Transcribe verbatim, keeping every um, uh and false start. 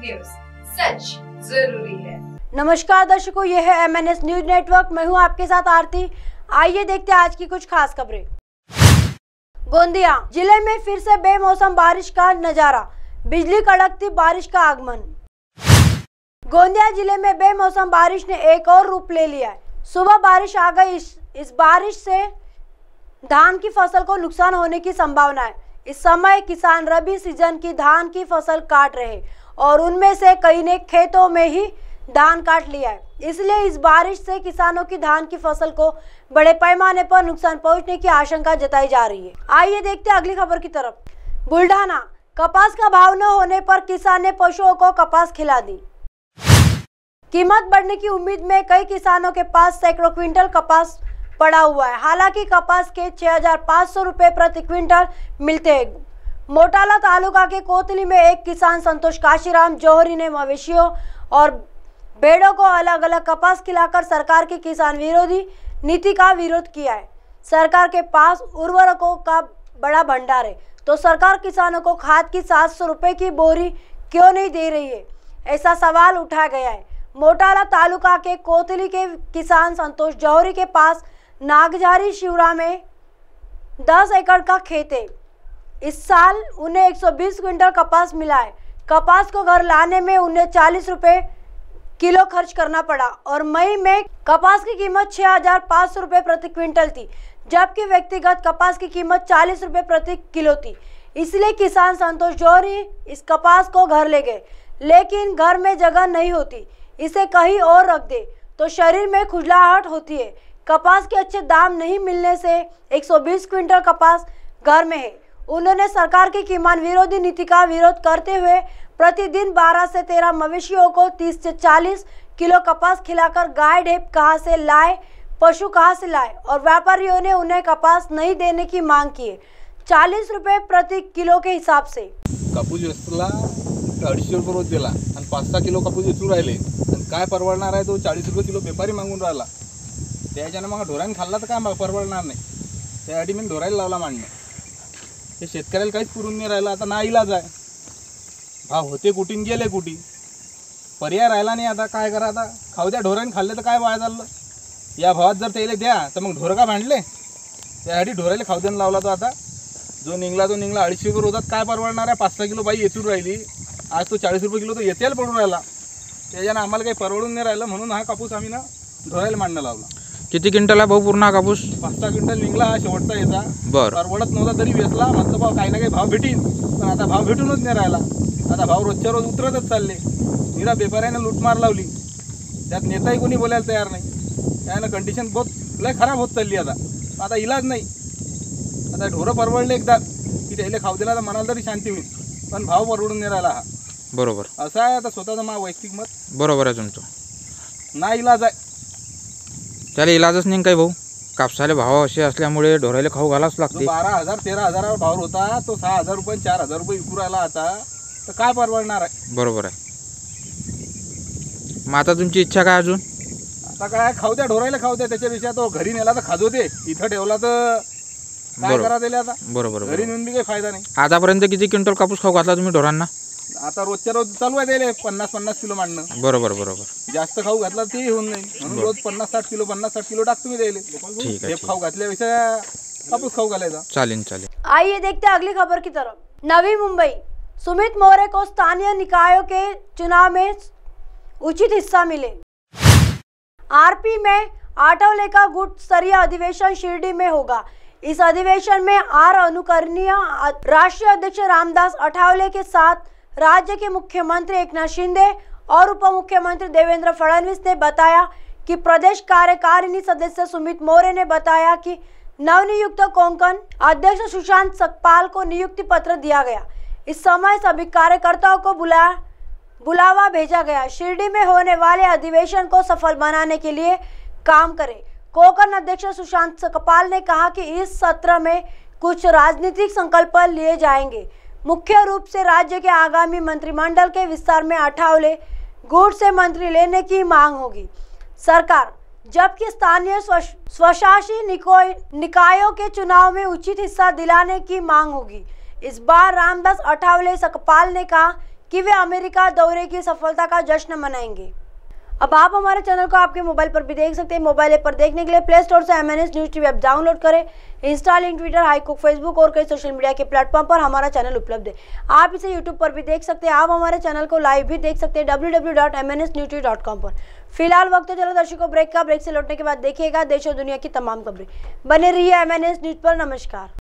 News, सच जरूरी है। नमस्कार दर्शकों, यह है M N S news network. मैं हूं आपके साथ आरती। आइए देखते हैं आज की कुछ खास खबरें। गोंदिया जिले में फिर से बेमौसम बारिश का नजारा, बिजली कड़कती, बारिश का आगमन। गोंदिया जिले में बेमौसम बारिश ने एक और रूप ले लिया है। सुबह बारिश आ गई। इस, इस बारिश से धान की फसल को नुकसान होने की संभावना है। इस समय किसान रबी सीजन की धान की फसल काट रहे और उनमें से कई ने खेतों में ही धान काट लिया है। इसलिए इस बारिश से किसानों की धान की फसल को बड़े पैमाने पर नुकसान पहुंचने की आशंका जताई जा रही है। आइए देखते हैं अगली खबर की तरफ। बुल्ढाना कपास का भाव न होने पर किसान ने पशुओं को कपास खिला दी। कीमत बढ़ने की उम्मीद में कई किसानों के पास सैकड़ों क्विंटल कपास पड़ा हुआ है। हालांकि कपास के छह हजार पाँच सौ रुपए प्रति क्विंटल मिलते हैं। मोटाला तालुका के कोतली में एक किसान संतोष काशीराम जौहरी ने मवेशियों और भेड़ों को अलग अलग कपास खिलाकर सरकार की किसान विरोधी नीति का विरोध किया है। सरकार के पास उर्वरकों का बड़ा भंडार है तो सरकार किसानों को खाद की सात सौ रुपए की बोरी क्यों नहीं दे रही है, ऐसा सवाल उठाया गया है। मोटाला तालुका के कोतली के किसान संतोष जौहरी के पास नागझारी शिवरा में दस एकड़ का खेत है। इस साल उन्हें एक सौ बीस क्विंटल कपास मिला है। कपास को घर लाने में उन्हें चालीस रुपए किलो खर्च करना पड़ा और मई में कपास की कीमत छह हजार पाँच सौ रुपए प्रति क्विंटल थी, जबकि व्यक्तिगत कपास की कीमत चालीस रुपए प्रति किलो थी। इसलिए किसान संतोष जौहरी इस कपास को घर ले गए, लेकिन घर में जगह नहीं होती। इसे कहीं और रख दे तो शरीर में खुजलाहट होती है। कपास के अच्छे दाम नहीं मिलने से एक सौ बीस क्विंटल कपास घर में है। उन्होंने सरकार की किसान विरोधी नीति का विरोध करते हुए प्रतिदिन बारह से तेरह मवेशियों को तीस से चालीस किलो कपास खिलाकर गाय ढेप कहाँ से लाए, पशु कहाँ से लाए और व्यापारियों ने उन्हें कपास नहीं देने की मांग की है, चालीस रुपए प्रति किलो के हिसाब से। कापूस वेचला अडीचशे रुपये रोज दिला आणि पाच सहा किलो कापूस वेचू राहिले आणि काय परवडणार आहे तो चाळीस रुपये किलो व्यापारी मागून राहिला। त्याच्यानं मग ढोरांनी खाल्ला तर काय परवडणार नाही, त्यासाठी मी ढोरायला लावला मांडणं। हे शेतकऱ्याला काहीच पुरून नाही राहिलं। आता ना इलाज आहे, भाव होते कुठून गेले कुठी, पर्याय राहिला नाही। आता काय करा, आता खाऊ द्या, ढोरांनी खाल्ले तर काय वाया चाललं। या भावात जर त्याला द्या तर मग ढोर का भांडले, त्यासाठी ढोरायला खाऊ द्यायला लावला। तो आता जो निघला तो निघला। अडीचशे रुपये रोजात काय परवडणार आहे। पाच सहा किलो बाई येचून राहिली, आज तो चाळीस रुपये किलो तो येतेल पडून राहिला। त्याच्यानं आम्हाला काही परवडून नाही राहिलं, म्हणून हा कापूस आम्ही ना ढोरायला मांडणं लावला। किती क्विंटल आहे भाऊ पूर्ण कापूस? पाच सहा क्विंटल निघला हा शेवटचा याचा। बरं, परवडत नव्हता तरी वेचला, म्हटलं भाऊ काही ना काही भाव भेटीन, पण आता भाव भेटूनच नाही राहिला। आता भाव रोजच्या रोज उतरतच चालले। निरा व्यापाऱ्यानं लूटमार लावली, त्यात नेताही कोणी बोलायला तयार नाही। त्यानं कंडिशन बहुत लय खराब होत चालली। आता आता इलाज नाही। आता ढोरं परवडले एकदा की त्याला खाऊ दिला तर मनाला तरी शांती होईल, पण भाव परवडून नाही राहिला हा। बरोबर असं आहे आता स्वतःचं मा वैयक्तिक मत। बरोबर आहे तुमचं, ना इलाज आहे त्याला इलाजच नाही काही भाऊ। कापसाले भाव असे असल्यामुळे ढोरायला खाऊ घालाच लागते। बारा हजार तेरा हजारावर भाव होता तो सहा हजार रुपये चार हजार रुपये विकू राहिला। आता तर काय परवडणार आहे। बरोबर आहे। मग आता तुमची इच्छा काय अजून? आता काय खाऊ द्या, ढोरायला खाऊ द्या। त्याच्यापेक्षा तो घरी नेला तर खाजवते, इथं ठेवला तर काय करा त्याला। आता बरोबर, घरी नेऊन बी काही फायदा नाही। आतापर्यंत किती क्विंटल कापूस खाऊ घातला तुम्ही ढोरांना? आता रोजच्या रोज चालू आहे त्याला पन्नास पन्नास किलो मांडणं। बरोबर बरोबर, जास्त खाऊ घातला ते होऊन नाही, म्हणून रोज पन्नास साठ किलो पन्नास साठ किलो टाकतो मी द्यायला। ठीक आहे, खाऊ घातल्यापेक्षा कापूस खाऊ घालायचा। चालेल चालेल। आइए देखते हैं अगली खबर की तरफ। नवी मुंबई, सुमित मौर्य को स्थानीय निकायों के चुनाव में उचित हिस्सा मिले। आरपी में आठवले का गुट स्तरीय अधिवेशन शिरडी में होगा। इस अधिवेशन में आर अनुकरणीय राष्ट्रीय अध्यक्ष रामदास अठावले के साथ राज्य के मुख्यमंत्री एकनाथ शिंदे और उप मुख्यमंत्री देवेंद्र फडणवीस ने बताया कि प्रदेश कार्यकारिणी सदस्य सुमित मौर्य ने बताया कि नवनियुक्त कोंकण अध्यक्ष सुशांत सकपाल को नियुक्ति पत्र दिया गया। इस समय सभी कार्यकर्ताओं को बुला बुलावा भेजा गया। शिरडी में होने वाले अधिवेशन को सफल बनाने के लिए काम करें। कोंकण अध्यक्ष सुशांत सकपाल ने कहा कि इस सत्र में कुछ राजनीतिक संकल्प लिए जाएंगे। मुख्य रूप से राज्य के आगामी मंत्रिमंडल के विस्तार में अठावले गुट से मंत्री लेने की मांग होगी। सरकार जबकि स्थानीय स्वशासी निकायों के चुनाव में उचित हिस्सा दिलाने की मांग होगी। इस बार रामदास अठावले सकपाल ने कहा कि वे अमेरिका दौरे की सफलता का जश्न मनाएंगे। अब आप हमारे चैनल को आपके मोबाइल पर भी देख सकते हैं। मोबाइल ऐप पर देखने के लिए प्ले स्टोर से M N S news TV app download करें। इंस्टा, लिंक, ट्विटर, हाईकुक, फेसबुक और कई सोशल मीडिया के प्लेटफॉर्म पर हमारा चैनल उपलब्ध है। आप इसे यूट्यूब पर भी देख सकते हैं। आप हमारे चैनल को लाइव भी देख सकते हैं W W W dot M N S news TV dot com पर। फिलहाल वक्त है चलो दर्शकों ब्रेक का। ब्रेक से लौटने के बाद देखिएगा देश और दुनिया की तमाम खबरें। बने रहिए एम एन एस न्यूज पर। नमस्कार।